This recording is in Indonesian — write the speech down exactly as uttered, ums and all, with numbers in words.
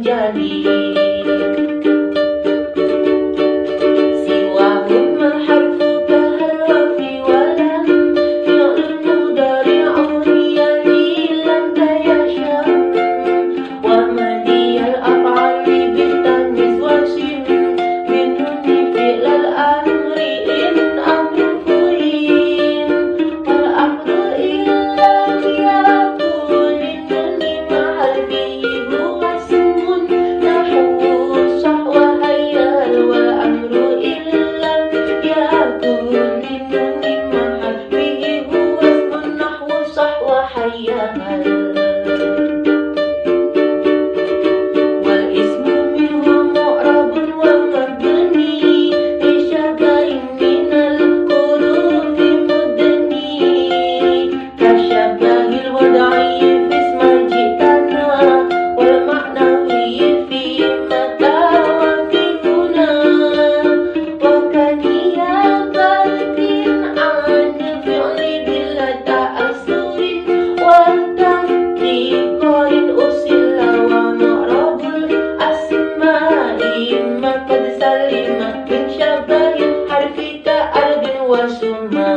menjadi. Siwahum harfu kaharfi walam fi'l mudari' uriyani lam tayasha wa madiyal af'ali bitanis wasim min nuni fi'l al-amri in amru fu'in wal amru illam yakun nuni mahal fihi huwa ismun nahwu sahwa hayyal wal amru illam yakun nuni mahal fihi huwa ismun nahwu sahwa hayyal wal ismu minhu mu'rabun wa mabni lishabahin minal hurufi mudni kashabahil wad'i fi isma ji'tana wal ma'nawi fi mata wa fi huna wa kaniyabatin an fi'li bila ta'assurin wa tahqiqin usilla wa mu'rabul asma'i ma qad salima min syabahin harfi ka'arbin wa summa